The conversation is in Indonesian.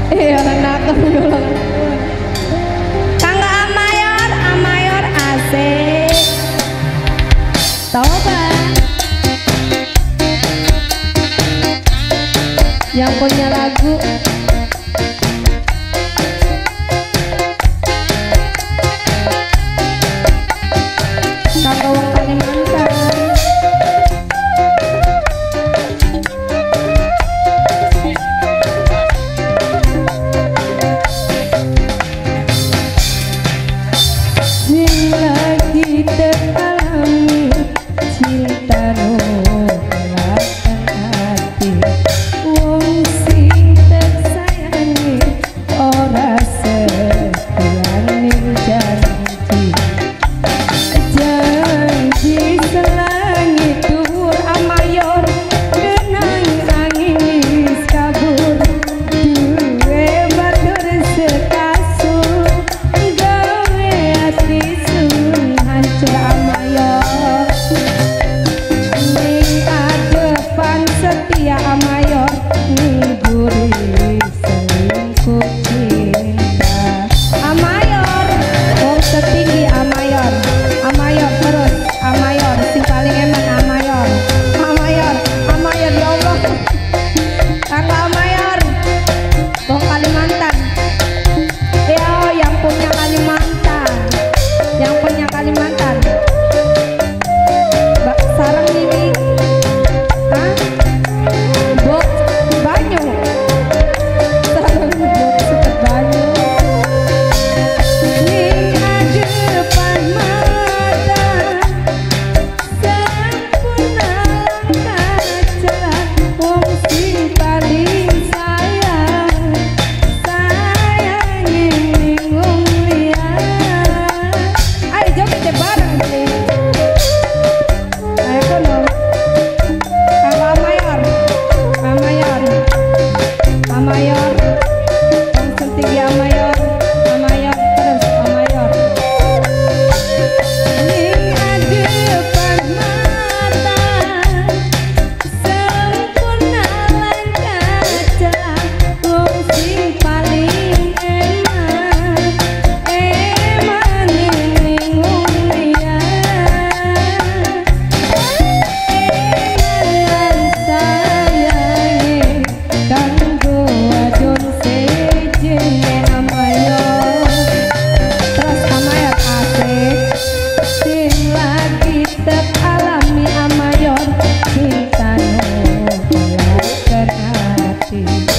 Iya nak Kanggo Amayor, Amayor asik. Coba yang punya lagu Kanggo wong Kalimantan. Sing lagi teralami cinta nolatan hati, wong sing tersayangi ora sekiraning janji. Janji selangit dhuwur Amayor, genang angin wis kabur, duwe batur sekasur, gawe ati sun hancur Amayor. Ning adepan setia Amayor, ngguri selingkuh cinta. Amayor, wong setinggi Amayor. Amayor terus, Amayor sing paling eman Amayor. Amayor, Amayor ya Allah. Kanggo Amayor, wong Kalimantan. Yo, yang punya Kalimantan, yang punya Kalimantan. Sarang ini, hah? Bok banyu, sarang bok seket banyu. Ning adepan mata, sempurna langkah jalan, wong sing paling sayang, sayangi ning wong liya. Ayo joget bareng sih. Ayo kono. Kanggo Amayor, Amayor, Amayor, wong setinggi Amayor, Amayor terus Amayor. Ning adepan mata, sempurna langkah jalan, wong sing paling eman, eman ning wong liya. Eman sayangi kanggo wadon sejene Amayor. Terus Amayor asik, sing lagi teralami Amayor, cinta nolatan hati.